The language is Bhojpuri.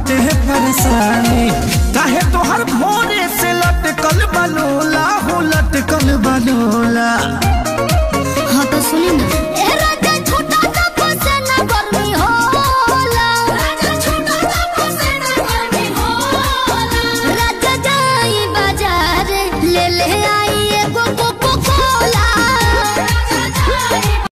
बाटे परेशानी। काहे तोहर भोरे से लटकल बलोला हो लटकल बलोला।